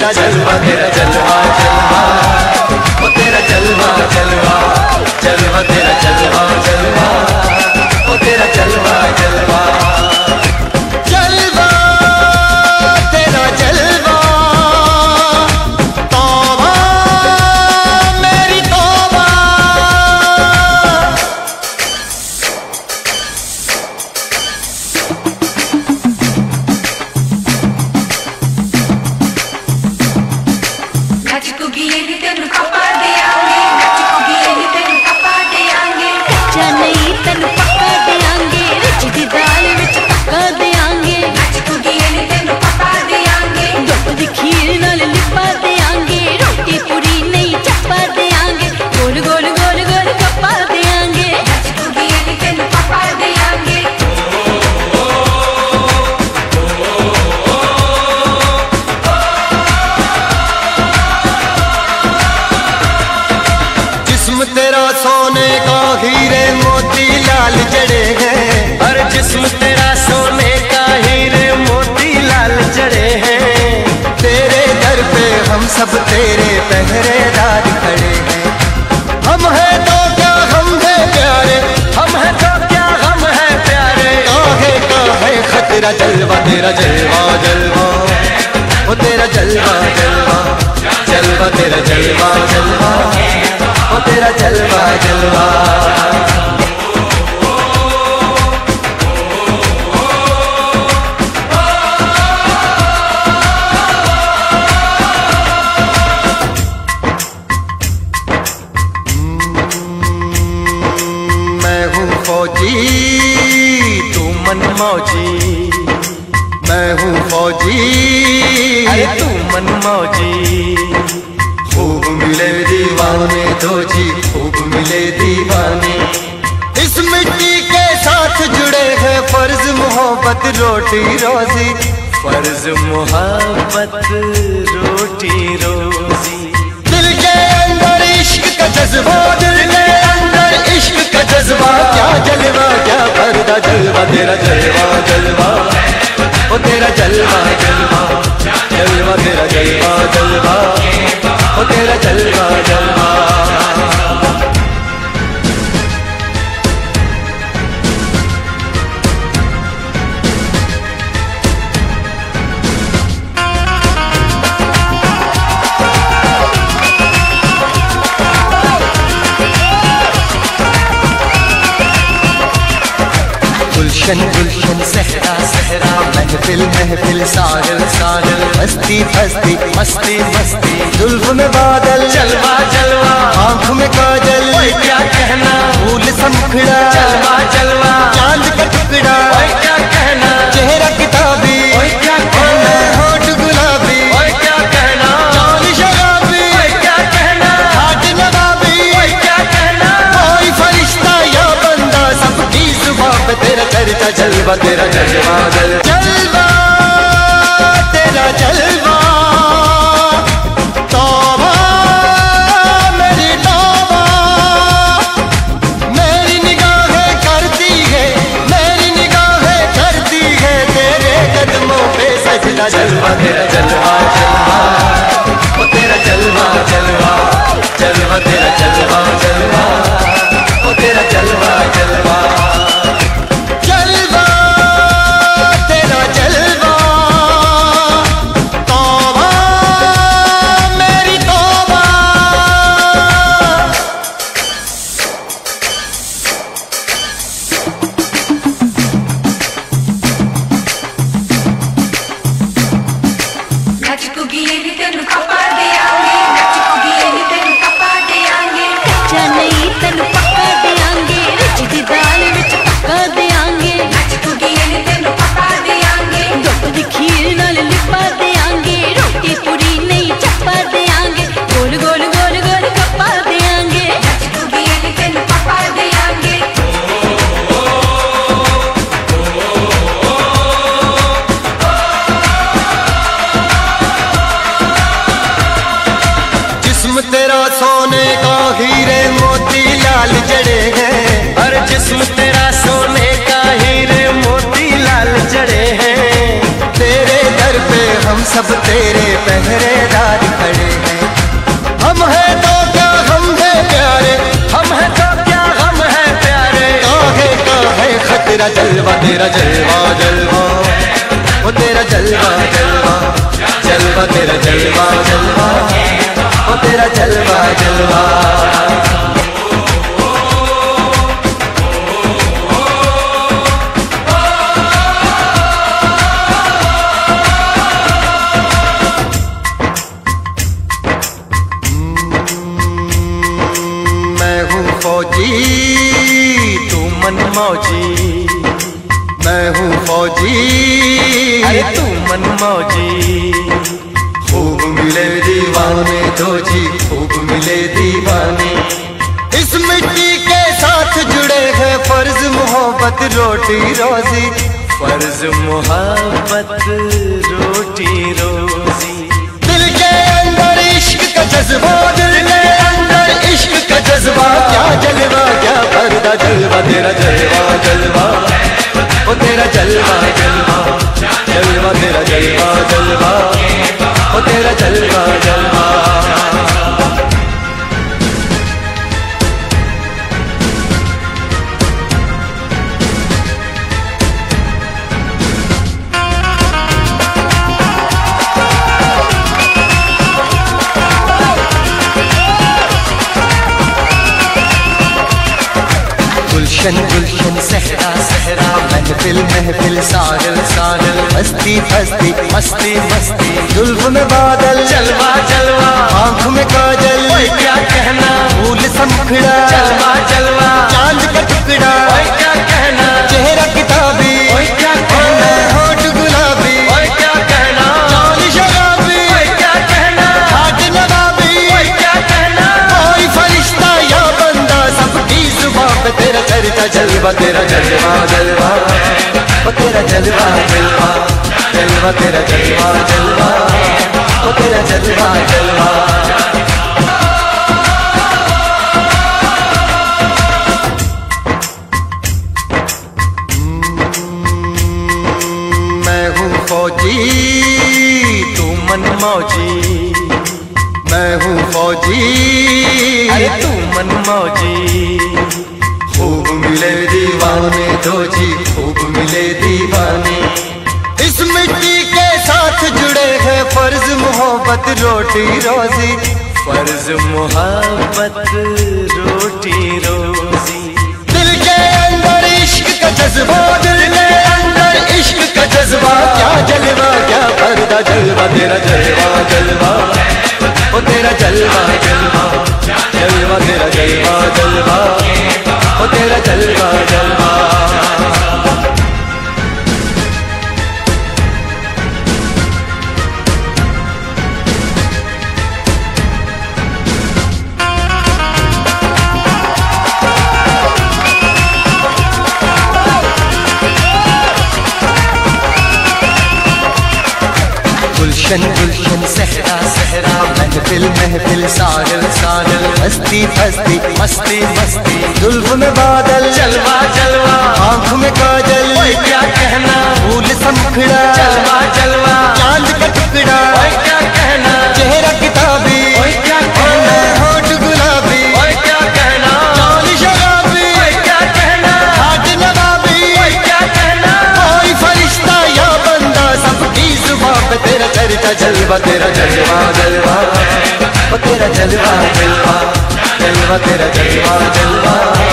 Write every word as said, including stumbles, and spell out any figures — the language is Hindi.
सजदा जलवा तेरा जलवा जलवा ओ तेरा जलवा जलवा जलवा तेरा जलवा जलवा ओ तेरा जलवा जलवा जलवा तेरा जलवा तौबा मेरी तौबा तेरा सोने का हीरे मोती लाल जड़े हैं। हर जिस्म तेरा सोने का हीरे मोती लाल जड़े हैं। तेरे दर पे हम सब तेरे पहरेदार खड़े हैं। हम हैं तो क्या हम हैं प्यारे, हम हैं तो क्या हम हैं प्यारे। काहे का है खतरा जलवा तेरा जलवा जलवा ओ तेरा जलवा जलवा जलवा तेरा जलवा जलवा ओ तेरा जलवा जलवा मैं हूँ फौजी तू मनमौजी, मैं हूँ फौजी अरे तू मनमौजी। खूब मिले दीवाने दो जी, खूब मिले दीवाने। इस मिट्टी के साथ जुड़े हैं फर्ज मोहब्बत रोटी रोजी, फर्ज मोहब्बत रोटी रोजी। दिल के अंदर इश्क का जज्बा, दिल के अंदर इश्क का जज्बा। क्या जलवा क्या पर्दा जलवा तेरा जलवा जलवा ओ तेरा जलवा जलवा जलवा तेरा जलवा जलवा ओ तेरा जलवा जलवा। गुलशन गुलशन सहरा सहरा, महफिल महफिल साहिल साहिल। मस्ती मस्ती मस्ती मस्ती, जुल्फ में बादल जलवा जलवा, आँख में काजल क्या कहना, फूल समखड़ा जलवा जलवा, चांद का टुकड़ा क्या कहना, चेहरा किताबी क्या कहना, होठ गुलाबी क्या कहना, चांद शराबी क्या कहना, हाथ नवाबी क्या कहना। कोई फरिश्ता या बंदा सबकी जुबां पे तेरा चर्चा जलवा तेरा जलवा जलवा तेरा जलवा। तौबा मेरी तौबा, मेरी निगाहें करती है, मेरी निगाहें करती है तेरे कदमों पे सजदा जलवा तेरा जलवा जलवा ओ तेरा जलवा जलवा जलवा तेरा जलवा जलवा ओ तेरा जलवा जलवा। तेरा सोने का हीरे मोती लाल जड़े हैं। हर जिस्म तेरा सोने का हीरे मोती लाल जड़े हैं। तेरे दर पे हम हम सब तेरे पहरेदार खड़े हैं। हम हैं तो क्या हम हैं प्यारे, हम हैं तो क्या हम हैं प्यारे। काहे काहे खतरा जलवा तेरा जलवा जलवा, वो तेरा जलवा जलवा जलवा तेरा जलवा जलवा, वो तेरा जलवा जलवा। फौजी तू मन मौजी, मैं हूँ फौजी अरे तू मन मौजी। खूब मिले दीवाने दो जी, खूब मिले दीवाने। इस मिट्टी के साथ जुड़े हैं फर्ज मोहब्बत रोटी रोजी, फर्ज मोहब्बत रोटी रोजी। दिल के अंदर इश्क का जज्बा, दिल के अंदर इश्क का जज्बा। क्या जलवा क्या पर्दा जलवा तेरा जलवा जलवा, ओ तेरा जलवा जलवा जलवा तेरा जलवा जलवा, ओ तेरा जलवा जलवा। गुलशन गुलशन सहरा सहरा, महफिल महफिल साहिल साहिल। मस्ती मस्ती मस्ती मस्ती, जुल्फ में बादल जलवा जलवा, आँख में काजल क्या कहना, फूल समखड़ा जलवा जलवा। चांद का टुकड़ा क्या कहना, चेहरा किताबी क्या कहना, होठ गुलाबी क्या कहना, चांद शराबी क्या कहना, हाथ नवाबी क्या कहना। कोई फरिश्ता या बंदा सबकी जुबान पे तेरा चर्चा जलवा तेरा जलवा जलवा, ओ तेरा जलवा जलवा जलवा तेरा जलवा जलवा, ओ तेरा जलवा जलवा। मैं हूँ फौजी तू मन मौजी, मैं हूँ फौजी अरे तू मन मौजी। खूब मिले दीवाने दो जी, खूब मिले दीवाने। इस मिट्टी के साथ जुड़े हैं फर्ज मोहब्बत रोटी रोजी, फर्ज मोहब्बत रोटी रोजी। दिल के अंदर इश्क का जज्बा, दिल के अंदर इश्क का जज्बा। क्या जलवा क्या पर्दा जलवा तेरा जलवा जलवा, ओ तेरा जलवा जलवा जलवा तेरा जलवा जलवा, ओ तेरा जलवा जलवा। गुलशन गुलशन सहरा सहरा, महफिल महफिल साहिल साहिल। मस्ती मस्ती मस्ती मस्ती, जुल्फ में बादल जलवा जलवा, आँख में काजल क्या कहना, फूल समखड़ा जलवा जलवा। चांद का टुकड़ा क्या कहना, चेहरा किताबी क्या कहना, होठ गुलाबी क्या कहना, चांद शराबी क्या कहना, हाथ नवाबी क्या कहना। कोई फरिश्ता या बंदा सबकी जुबान पे तेरा चर्चा जलवा तेरा जलवा जलवा, ओ तेरा जलवा जलवा जलवा तेरा जलवा जलवा।